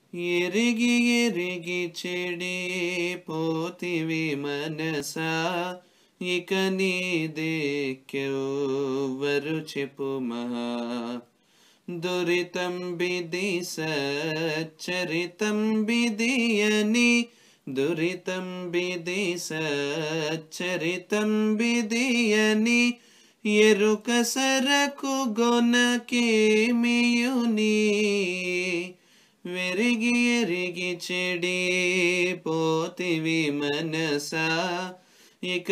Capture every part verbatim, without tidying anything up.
ఎరిగి ఎరిగి చెడిపోతివి మనసా, ఇక నీదెక్కెవ్వరు చెప్పుమా. దురితం బిది సచ్చరితం బిది అని, దురితం బిది సచ్చరితం బిది అని, ఎరుక సరకు గొనకేమియుని. వెరిగి ఎరిగి చెడిపోతివి మనసా, ఇక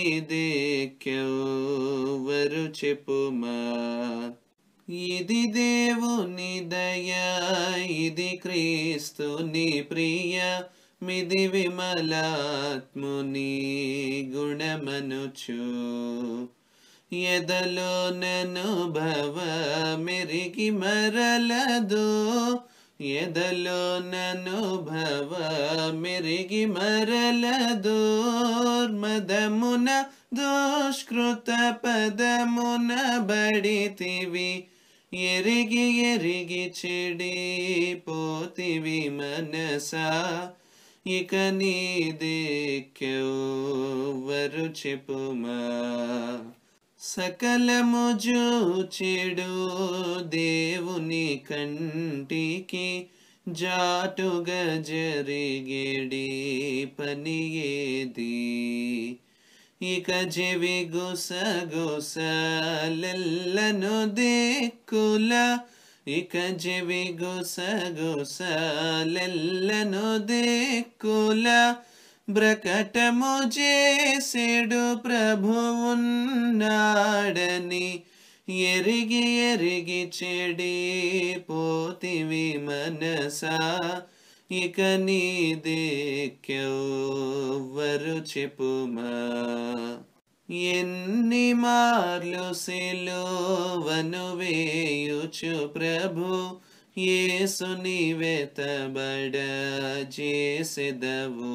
నీదెక్కెవ్వరు చెప్పుమా. ఇది దేవుని దయ, ఇది క్రీస్తుని ప్రియ, మిది విమలాత్ముని గుణమనుచు. ఎదలో ననుభవ మెరిగి మరలదు, ఎదలో ననుభవ మెరిగి మరలదు. మదమున దుష్కృత పదమున బడితివి, ఎరిగి ఎరిగి చెడిపోతివి మనసా, ఇక నీదెక్కెవ్వరు చెప్పుమా. సకలము జూచెడు దేవుని కంటికి, జాటుగా జరిగేడి పని ఏది. ఇక చెవి గుసగుసలెల్లను దిక్కుల, ఇక చెవి గుసగుసలెల్లను దిక్కుల, బ్రకటము చేసెడు ప్రభువున్నాడని. ఎరిగి ఎరిగి చెడిపోతివి మనసా, ఇక నీదెక్కెవ్వరు చెప్పుమా. ఎన్ని మార్లు సిలువను వేయుచు ప్రభు, యేసుని వెతబడ చేసెదవు.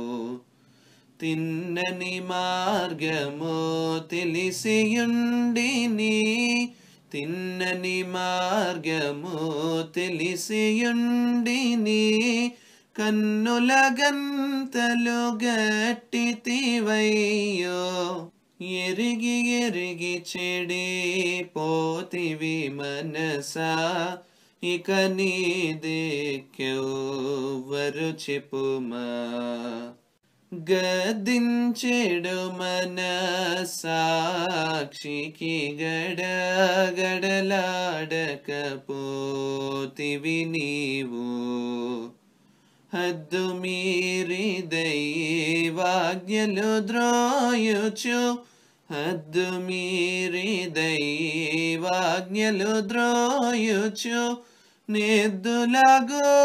తిన్నని మార్గము తెలిసియుండిని, తిన్నని మార్గము తెలిసియుండిని, కన్నుల గంతలు గట్టితివయ్యో. ఎరిగి ఎరిగి చెడిపోతివి మనసా, ఇక నీదెక్కెవ్వరు చెప్పుమా. గద్దించెడు మన సాక్షికి గడగడలాడకపోతివి నీవు. హద్దు మీరి దైవాజ్ఞలు ద్రోయుచు, హద్దు మీరి దైవాజ్ఞలు ద్రోయుచు, నెద్దులాగో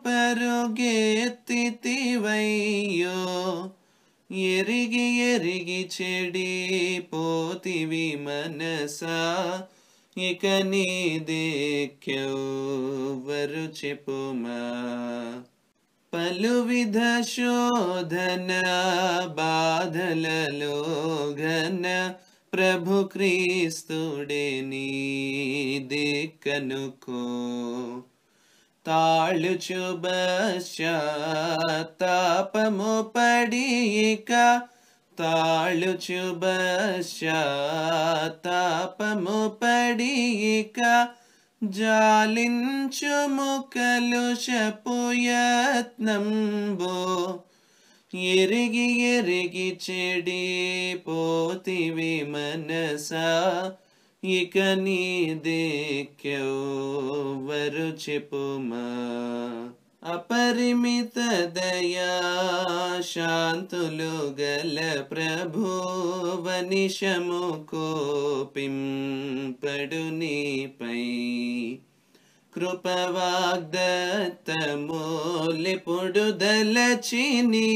పరుగెత్తితివయ్యో. ఎరిగి ఎరిగి చెడిపోతివి మనసా, ఇక నీదెక్కెవ్వరు చెప్పుమా. పలువిధ శోధన బాధలలో ఘన, ప్రభు క్రీస్తుడే నీ దిక్కనుకో. తాళుచు పశ్చాత్తాపము పడి ఇక, తాళుచు పశ్చాత్తాపము పడి ఇక, జాలించుము కలుషపు యత్నంబు. ఎరిగి ఎరిగి చెడిపోతివి మనసా, ఇక నీదెక్కెవ్వరు చెప్పుమా. అపరిమిత దయా శాంతులు గల ప్రభువనిశము కోపింపడు నీపై. కృపవాగ్దత్తములెప్పుడు దలచిని,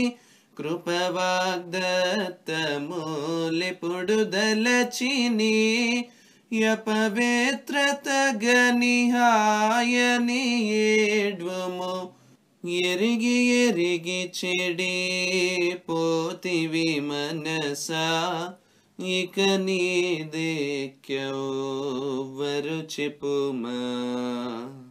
కృపవాగ్దత్తములెప్పుడు దలచిని, యపవిత్రత గనిహాయని ఏడ్వము. ఎరిగి ఎరిగి చెడిపోతివి మనసా, ఇక నీదెక్కెవ్వరు చెప్పుమా.